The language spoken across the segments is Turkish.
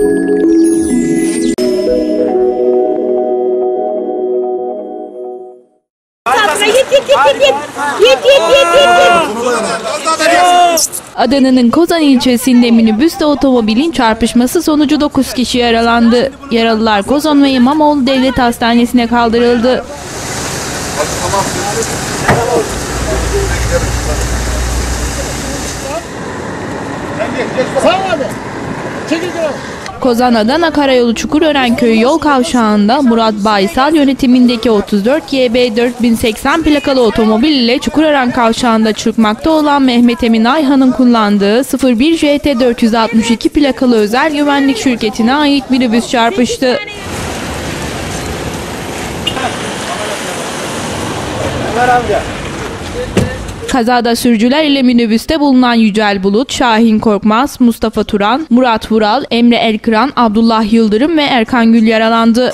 Adana'nın Kozan ilçesinde minibüsle otomobilin çarpışması sonucu 9 kişi yaralandı. Yaralılar Kozan ve İmamoğlu Devlet Hastanesi'ne kaldırıldı. Kozan-Adana Karayolu Çukurören Köyü yol kavşağında Murat Baysal yönetimindeki 34 YB 4080 plakalı otomobil ile Çukurören kavşağında çırpmakta olan Mehmet Emin Ayhan'ın kullandığı 01 JT 462 plakalı özel güvenlik şirketine ait minibüs çarpıştı. Kazada sürücüler ile minibüste bulunan Yücel Bulut, Şahin Korkmaz, Mustafa Turan, Murat Vural, Emre Elkıran, Abdullah Yıldırım ve Erkan Gül yaralandı.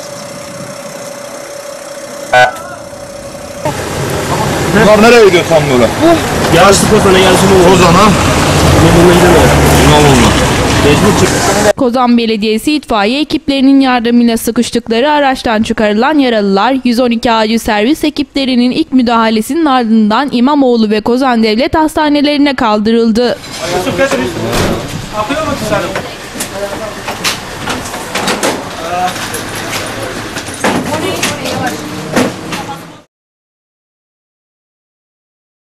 Bunlar nereye gidiyor tam böyle? Yarısı Kozan'a, yarısı Kozan'a. İmamoğlu'na. Kozan Belediyesi itfaiye ekiplerinin yardımıyla sıkıştıkları araçtan çıkarılan yaralılar 112 acil servis ekiplerinin ilk müdahalesinin ardından İmamoğlu ve Kozan Devlet Hastanelerine kaldırıldı.